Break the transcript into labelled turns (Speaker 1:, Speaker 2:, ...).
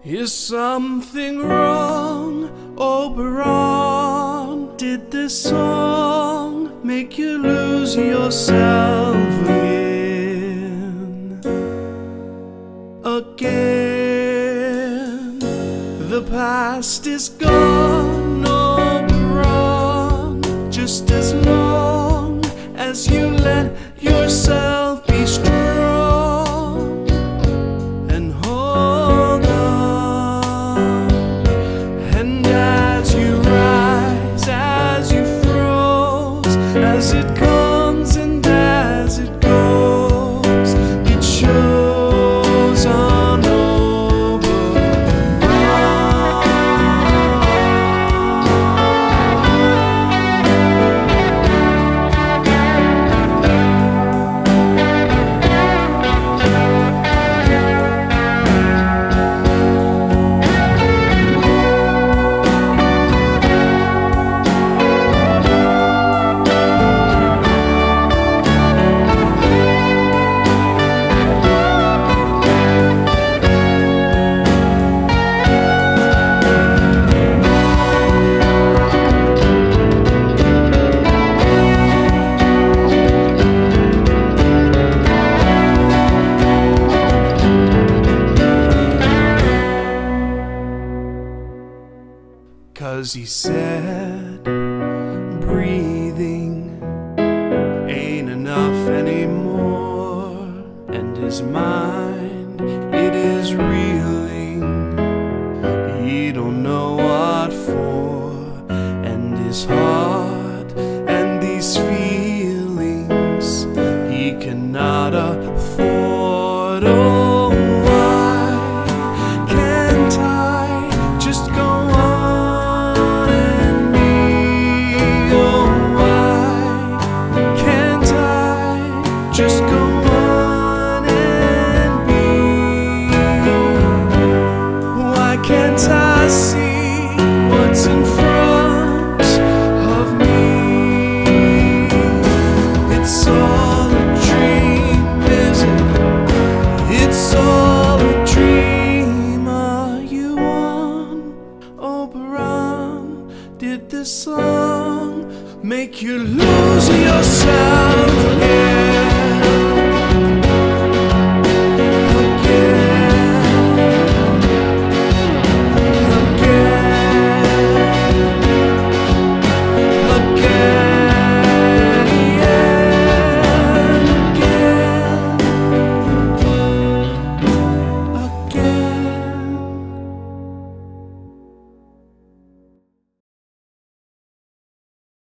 Speaker 1: Is something wrong, Oberon? Did this song make you lose yourself again? The past is gone, Oberon. Just as long as you let yourself be strong and hold on. And as you rise, as you froze, as it comes and as it goes, it shows on Cause he said breathing ain't enough anymore, and his mind